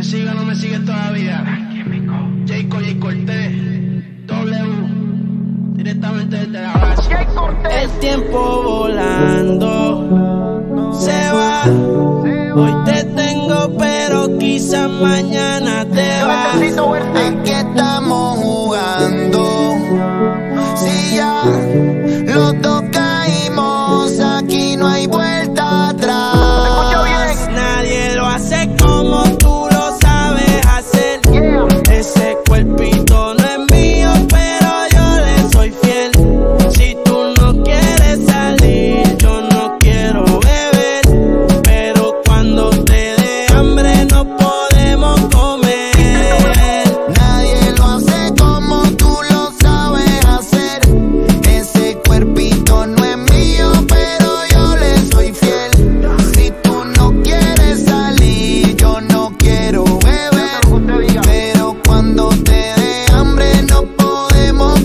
Me sigue o no me sigue todavía. Jayco, Jay Cortés, W, directamente desde la base. El tiempo volando se va. Hoy te tengo, pero quizás mañana te vas. Aquí estamos jugando. Si ya los dos caímos, aquí no hay vuelta atrás. Nadie lo hace como tú lo sabes hacer. Ese cuerpito no es mío, pero yo le soy fiel. Si tú no quieres salir, yo no quiero beber. Pero cuando te dé hambre no podemos comer. Nadie lo hace como tú lo sabes hacer. Ese cuerpito no es mío, pero yo le soy fiel. Si tú no quieres salir, yo no quiero beber. Pero cuando te dé hambre no podemos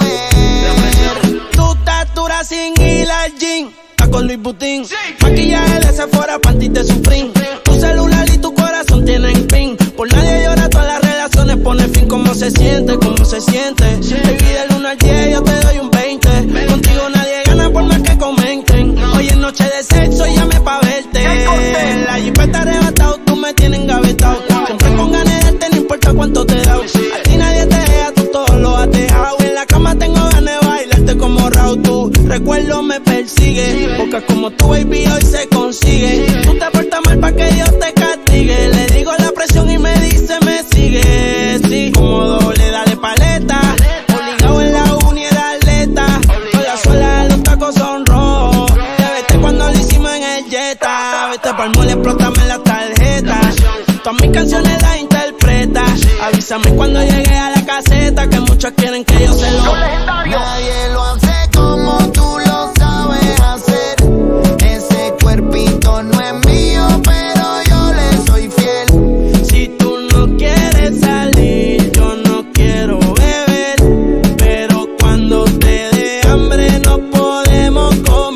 comer. Tu estatura sin ir al gym, está con Luis Butín. Maquillaje de Sephora, panty de Supreme. Tu celular y tu corazón tienen pin. Por nadie llora, todas las relaciones pone fin. ¿Cómo se siente? ¿Cómo se siente? Baby, del 1 al 10 yo te doy un 20. Contigo nadie gana por más que comenten. Hoy es noche de sexo y llame pa' verte. La jipeta arrebatado, tú me tienes engavetado. Siempre con ganas de darte, no importa cuánto te da. A ti nadie te deja, tú todo lo has dejado. En la cama tengo ganas de bailarte como Raúl. Tu recuerdo me persigue, porque como tu baby hoy se consigue. Tú te portas mal pa' que Dios te castigue. Le digo la presión y me dice me sigue. Sí, como doble, dale paleta. Obligado en la uni era atleta. Con la suela de los tacos son rojos. Te vete cuando lo hicimos en el Jetta. Vete pa'l mole, explótame la tarjeta. Todas mis canciones las interpreta. Avísame cuando llegue a la caseta, que muchos quieren que yo se lo. Nadie lo hace como tú lo sabes hacer. Ese cuerpito no es mío, pero yo le soy fiel. Si tú no quieres salir, yo no quiero beber. Pero cuando te dé hambre no podemos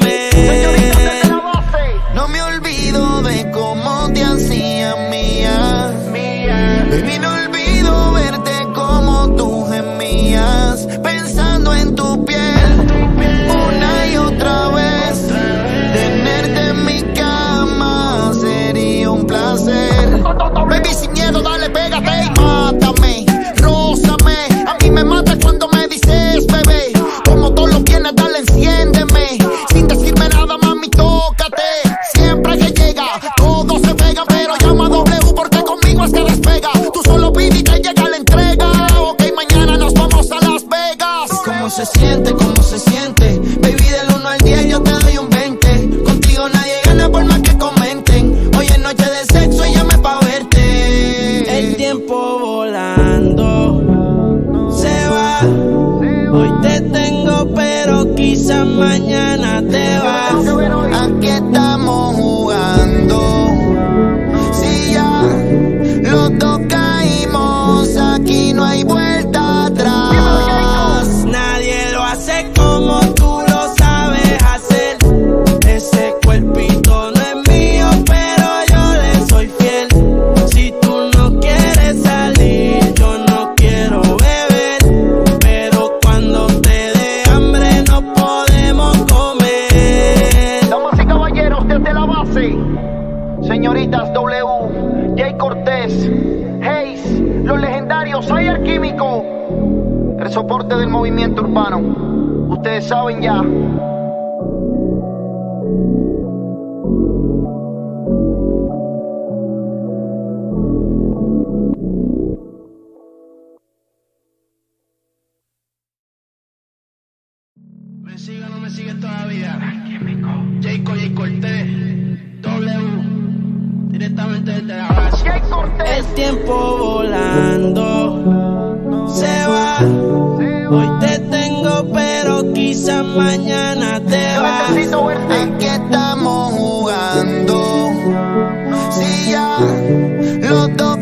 comer. No me olvido de cómo te hacían mía. Baby, no olvido verte como tú gemías, pensando en tu piel una y otra vez. Tenerte en mi cama sería un placer. Baby, sin miedo, dale, pégate y mátame, rózame. A mí me mata cuando me dices, bebé. Como todos los viernes, dale, enciéndeme. Sin decirme nada, mami, tócate. Siempre que llega, todos se pegan, pero llama a W porque conmigo es que despega. Tú solo pide y te llega la entrega. Ok, mañana nos vamos a Las Vegas. ¿Cómo se siente? ¿Cómo se siente? Baby, del 1 al 10 yo te doy un 20. Contigo nadie gana por más que comenten. Hoy es noche de sexo y llame pa' verte. El tiempo volando se va. Hoy te tengo, pero quizás mañana te vas. Aquí estamos jugando. Si ya los dos caímos, aquí no hay vuelta atrás. Nadie lo hace como tú lo sabes hacer. Ese cuerpito no es mío, pero yo le soy fiel. Si tú no quieres salir, yo no quiero beber. Pero cuando te dé hambre no podemos comer. Damas y caballeros, desde la base, señoritas W, Jay Cortés, Hayes, los legendarios Ayer Químico, el soporte del movimiento urbano. Ustedes saben ya. Me sigue o no me sigue todavía. Jayco, Jay Cortés, W, directamente desde la base. Jay Cortés. El tiempo volando se va. Hoy te tengo, pero quizás mañana te vas. Aquí estamos jugando. Si ya los dos